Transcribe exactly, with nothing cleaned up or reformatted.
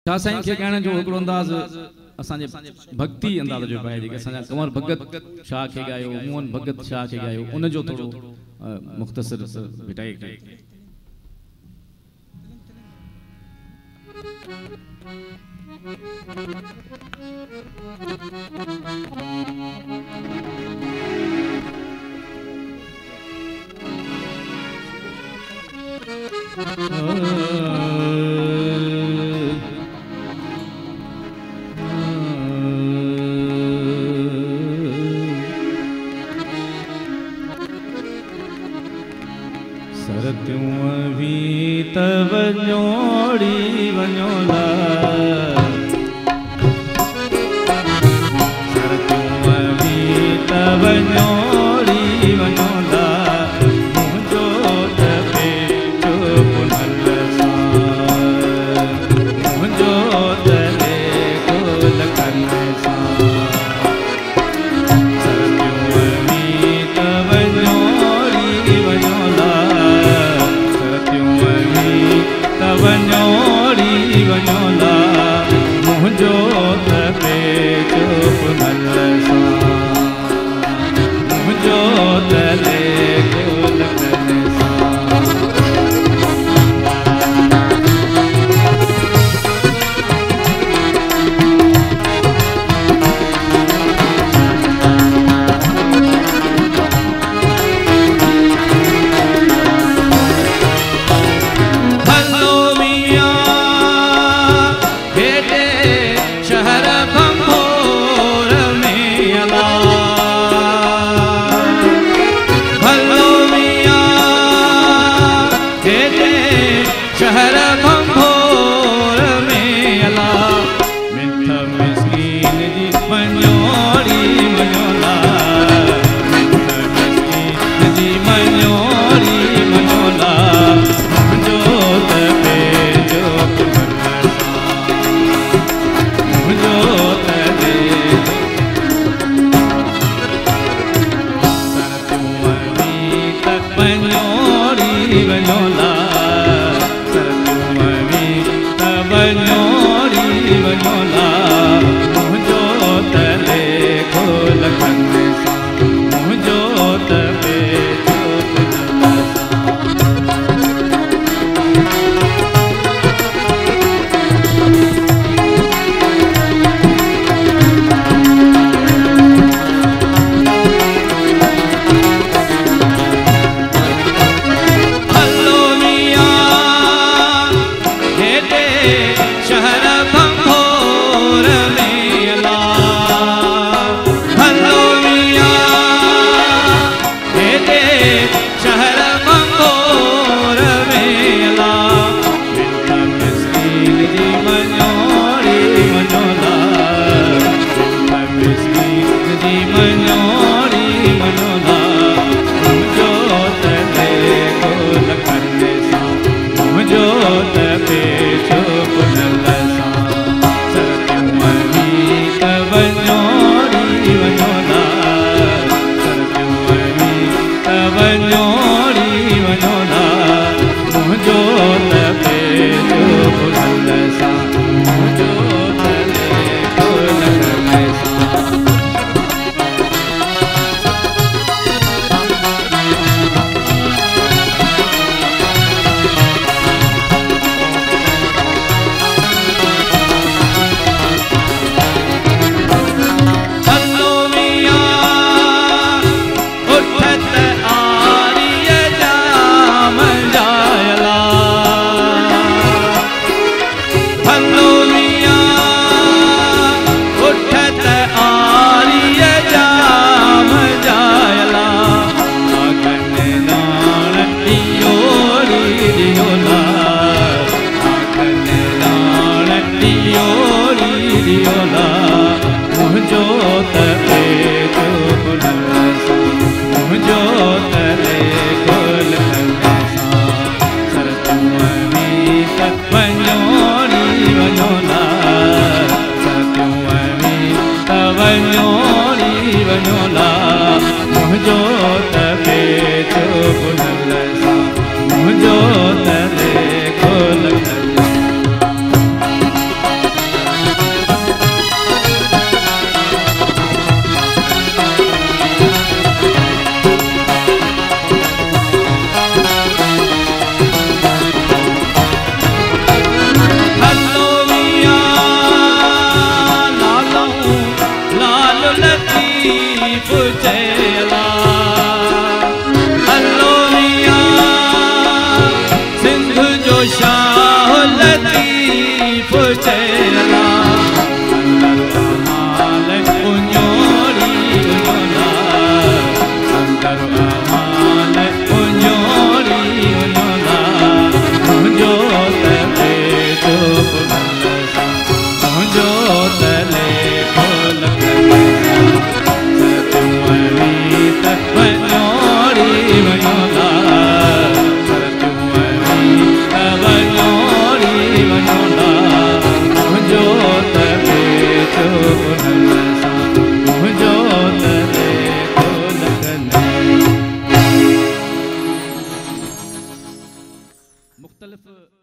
छा साईं खे कहण जो हिकिड़ो अंदाज़ असांजे भक्ति अंदाज़ जो पाए जेके असांजा कंवर भगत शाह खे ॻायो, मोहन भगत शाह खे ॻायो, उन जो थोड़ो मुख़्तसर भिटाए कयो। सरत्यूं भी तव ञोड़ी वञोला, सरत्यूं भी तव ञोड़ी वञोला, मुंहिंजो त पेचो पुनल सां, मुंहिंजो त लेखो लखन सां, सरत्यूं भी तव ञोड़ी वञोला, तव ञोड़ी वञोला, मुंहिंजो त पेचो पुनल सां, मुंहिंजो त लेखो लखन सां। शहर भंभोर में अला, मिठ मिस्कीन जी मञोड़ी वञोला, मिठ मिस्कीन जी मञोड़ी वञोला, मुंहिंजो त पेचो पुनल सां, मुंहिंजो मुख़्तलिफ़